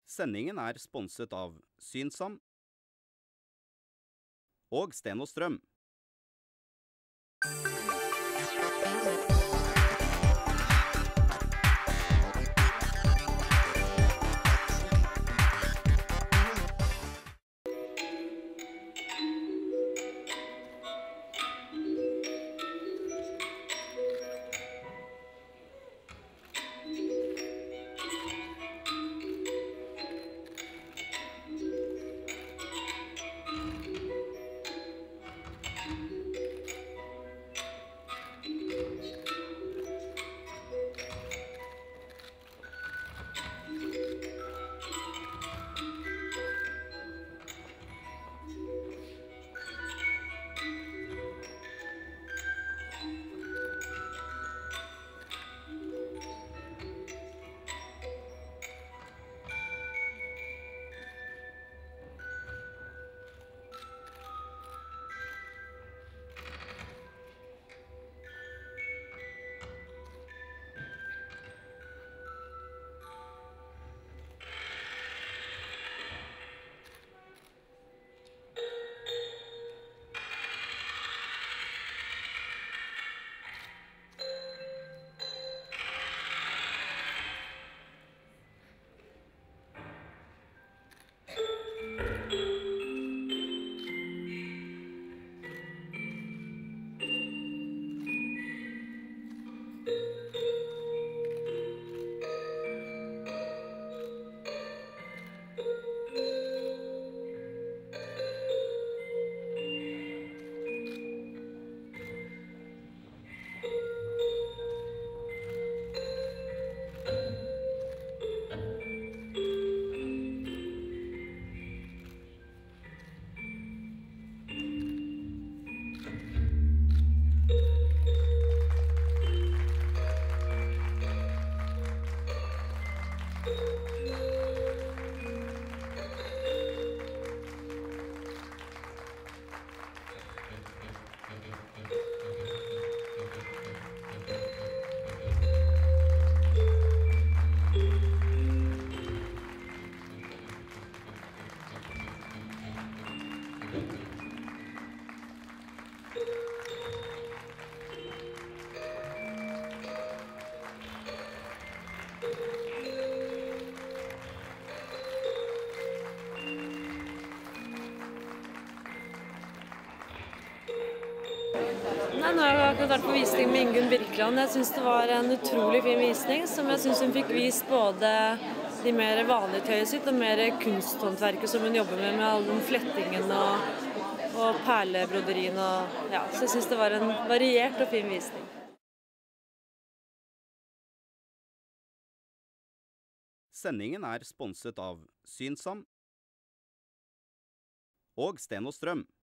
Sendingen er sponset av Synsam og Sten og Strøm. Nå har jeg akkurat vært på visning med Ingunn Birkeland. Jeg synes det var en utrolig fin visning, som jeg synes hun fikk vist både de mer vanlige tøyet sitt og mer kunsthåndverket som hun jobber med all den flettingen og perlebroderien. Ja, så jeg synes det var en variert og fin visning. Sendingen er sponset av Synsam og Sten og Strøm.